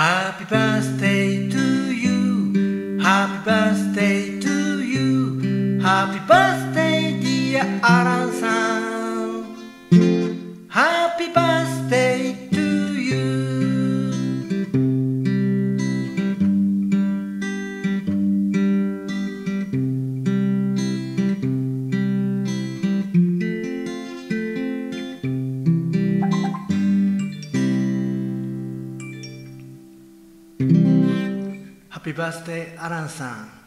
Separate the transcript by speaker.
Speaker 1: Happy birthday to you. Happy birthday to you. Happy birthday, dear アランさん。Happy birthday to you. ハッピーバースデーアランさん。